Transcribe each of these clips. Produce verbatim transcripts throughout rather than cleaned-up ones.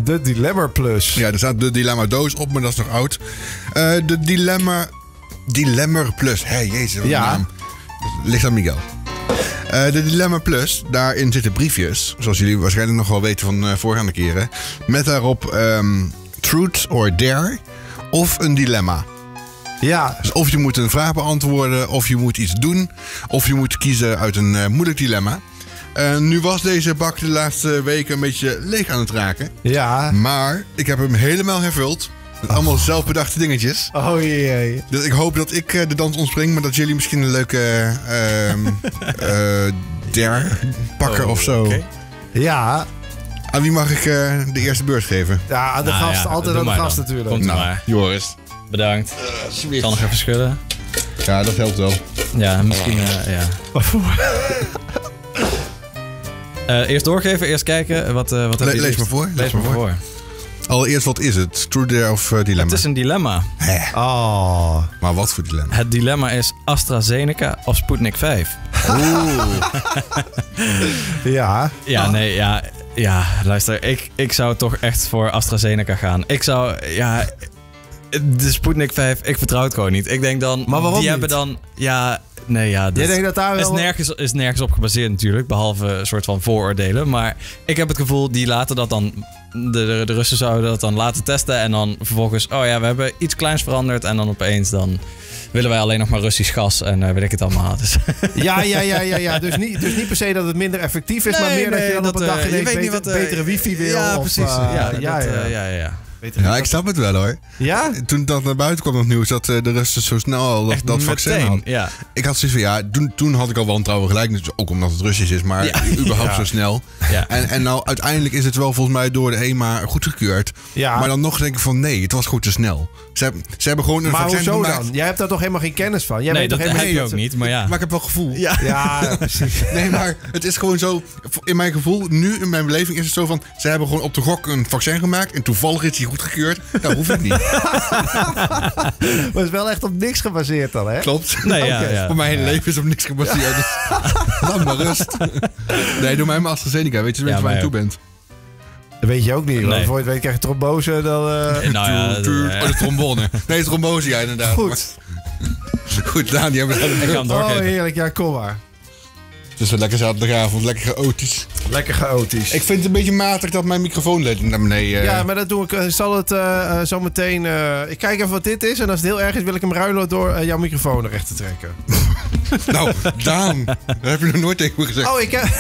De Dilemma Plus. Ja, er staat de Dilemma doos op, maar dat is nog oud. Uh, de Dilemma... Dilemma Plus. Hé, hey, jezus, wat ja. naam. Ligt aan Miguel. Uh, de Dilemma Plus, daarin zitten briefjes. Zoals jullie waarschijnlijk nog wel weten van uh, voorgaande keren. Met daarop um, truth or dare of een dilemma. Ja. Dus of je moet een vraag beantwoorden, of je moet iets doen, of je moet kiezen uit een uh, moeilijk dilemma. Uh, nu was deze bak de laatste weken een beetje leeg aan het raken. Ja. Maar ik heb hem helemaal hervuld. Met allemaal oh. zelfbedachte dingetjes. Oh jee. Dus ik hoop dat ik uh, de dans ontspring, maar dat jullie misschien een leuke uh, uh, dare pakken oh, of zo. Okay. Ja. Aan wie mag ik uh, de eerste beurt geven? Ja, aan de nou, gast. Ja, altijd aan de gast dan. Natuurlijk. Komt nou, maar. Joris. Bedankt. Uh, ik zal nog even schudden. Ja, dat helpt wel. Ja, misschien, uh, ja. uh, eerst doorgeven, eerst kijken. Wat, uh, wat Le- heb je lees maar voor. Lees, lees maar voor. voor. Allereerst, wat is het? True dare of uh, dilemma? Het is een dilemma. Oh. Maar wat voor dilemma? Het dilemma is AstraZeneca of Sputnik vijf. Oeh. ja. Ja, nee, ja. Ja, luister. Ik, ik zou toch echt voor AstraZeneca gaan. Ik zou, ja... De Sputnik vijf, ik vertrouw het gewoon niet. Ik denk dan... Maar waarom Die niet? hebben dan... Ja, nee, ja... Jij denkt dat daar wel... Is nergens, is nergens op gebaseerd natuurlijk. Behalve een soort van vooroordelen. Maar ik heb het gevoel, die laten dat dan... De, de, de Russen zouden dat dan laten testen. En dan vervolgens... Oh ja, we hebben iets kleins veranderd. En dan opeens dan... willen wij alleen nog maar Russisch gas en uh, weet ik het allemaal. Dus. Ja, ja, ja, ja, ja. Dus, niet, dus niet per se dat het minder effectief is, nee, maar meer nee, dat je dan dat, op een dag ineens beter, wat, uh, betere wifi wil. Ja, of, precies. Uh, ja, dat, ja, ja, ja, ja. Ja, ik snap het wel hoor. Ja? Toen dat naar buiten kwam nog nieuws dat uh, de Russen zo snel al dat, dat vaccin had. Ja. Ik had zoiets van ja, toen, toen had ik al wantrouwen gelijk. Dus ook omdat het Russisch is, maar ja. überhaupt ja. zo snel. Ja. En, en nou uiteindelijk is het wel volgens mij door de E M A goedgekeurd. Ja. Maar dan nog denk ik van nee, het was goed te snel. Ze, ze hebben gewoon een maar vaccin hoezo gemaakt. dan? Jij hebt daar toch helemaal geen kennis van? Jij nee, dat heb je ook niet, maar ja. Maar ik heb wel gevoel. Ja, ja precies. Nee, maar het is gewoon zo... In mijn gevoel, nu in mijn beleving is het zo van... Ze hebben gewoon op de gok een vaccin gemaakt... en toevallig is die goedgekeurd. Nou, hoeft het niet. Maar het is wel echt op niks gebaseerd dan, hè? Klopt. Nee, ja, okay. ja. Voor mijn hele ja. leven is op niks gebaseerd. Dus laat maar rust. Nee, doe mij maar AstraZeneca. Weet je waar ja, je toe bent? Dat weet je ook niet. Nee. Voor je het weet krijg je trombose. Dan, uh... nee, nou ja, tuur, tuur. Oh, de trombone. Nee, trombose, ja, inderdaad. Goed. Maar, goed, Daan, die hebben we dan Oh, heerlijk. Ja, kom maar. Het is wel lekker zaterdagavond. Lekker chaotisch. Lekker chaotisch. Ik vind het een beetje matig dat mijn microfoon naar beneden... Uh... Ja, maar dat doe ik. Ik zal het uh, zo meteen... Uh, ik kijk even wat dit is. En als het heel erg is, wil ik hem ruilen door uh, jouw microfoon recht te trekken. Nou, Daan. Dat heb je nog nooit tegen me gezegd. Oh, ik heb...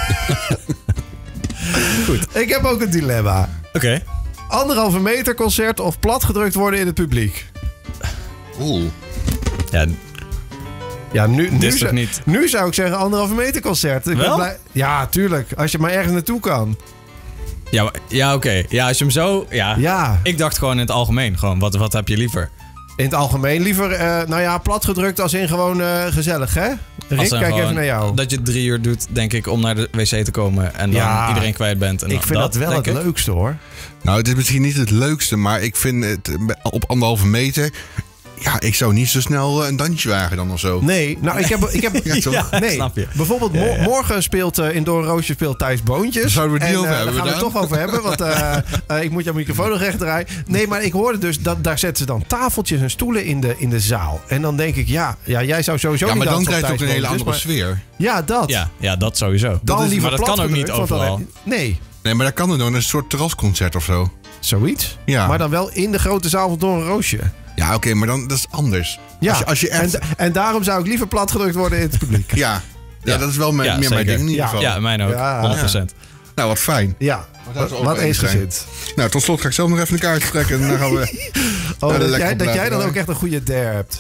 Goed. Ik heb ook een dilemma. Oké. Okay. Anderhalve meter concert of platgedrukt worden in het publiek? Oeh. Ja... Ja, nu, nu, is zou, niet... nu zou ik zeggen anderhalve meter concert. Ik ben blij... Ja, tuurlijk. Als je maar ergens naartoe kan. Ja, ja oké. Okay. Ja, als je hem zo... Ja. ja. Ik dacht gewoon in het algemeen. Gewoon, wat, wat heb je liever? In het algemeen liever, uh, nou ja, platgedrukt als in gewoon uh, gezellig, hè? Rick, kijk gewoon, even naar jou. Dat je het drie uur doet, denk ik, om naar de wc te komen. En dan ja, iedereen kwijt bent. En ik dan, vind dat, dat wel het ik. leukste, hoor. Nou, het is misschien niet het leukste, maar ik vind het op anderhalve meter... Ja, ik zou niet zo snel een dansje wagen dan of zo. Nee, nou ik heb... Ik heb ja, toch? Ja, nee, snap je. Bijvoorbeeld mo- ja, ja. morgen speelt uh, in Doornroosje speelt Thijs Boontjes. Zouden we het niet over uh, hebben? Daar gaan we het toch over hebben, want uh, uh, ik moet jouw microfoon nog recht draaien. Nee, maar ik hoorde dus, dat daar zetten ze dan tafeltjes en stoelen in de, in de zaal. En dan denk ik, ja, ja jij zou sowieso ja, niet maar dan krijg je ook een hele Boontjes, andere maar, sfeer. Ja, dat. Ja, ja dat sowieso. Dat dat is, maar dat kan ook niet overal. Je, nee. Nee, maar dat kan er dan een soort terrasconcert of zo. Zoiets. Ja. Maar dan wel in de grote zaal van Doornroosje. Ja, oké, okay, maar dan dat is anders. Ja, als je, als je echt... en, en daarom zou ik liever platgedrukt worden in het publiek. ja. Ja, ja, dat is wel mijn, ja, meer mijn ding in ieder ja. geval. Ja, mijn ook. Ja. honderd procent. Ja. Nou, wat fijn. Ja, wat, wat eensgezind. Nou, tot slot ga ik zelf nog even een kaartje trekken. En dan gaan we... oh, dat jij, dat jij dan ook echt een goede dare hebt.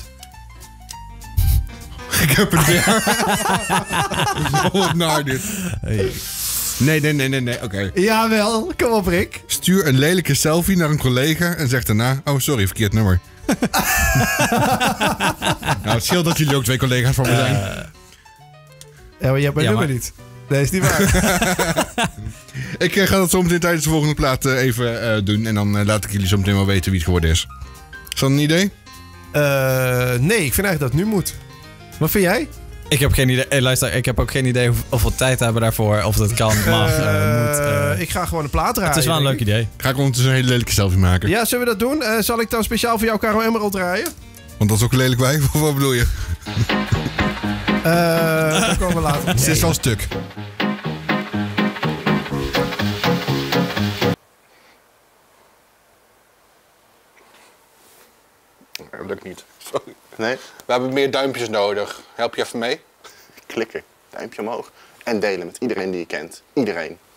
Ik heb een dare. Zo naar dit. Hey. Nee, nee, nee, nee, nee. oké. Okay. Jawel, kom op Rick. Stuur een lelijke selfie naar een collega en zeg daarna... Oh, sorry, verkeerd nummer. Nou, het scheelt dat jullie ook twee collega's van me zijn. Uh, ja, maar je hebt mijn ja, nummer maar... niet. Nee, is niet waar. Ik uh, ga dat zo meteen tijdens de volgende plaat uh, even uh, doen. En dan uh, laat ik jullie zo meteen wel weten wie het geworden is. Is dat een idee? Uh, nee, ik vind eigenlijk dat het nu moet. Wat vind jij? Ik heb geen idee. Hey, luister, ik heb ook geen idee hoeveel tijd we hebben daarvoor. Of dat kan, mag, uh, moet. Uh. Ik ga gewoon een plaat draaien. Het is wel een leuk idee. Ga ik ondertussen een hele lelijke selfie maken. Ja, zullen we dat doen? Uh, zal ik dan speciaal voor jou Caro Emerald draaien? Want dat is ook een lelijk wijf, of wat bedoel je? Uh, dat komen we later. Het is wel stuk. Dat lukt niet. Sorry. Nee? We hebben meer duimpjes nodig. Help je even mee? Klikken. Duimpje omhoog. En delen met iedereen die je kent. Iedereen.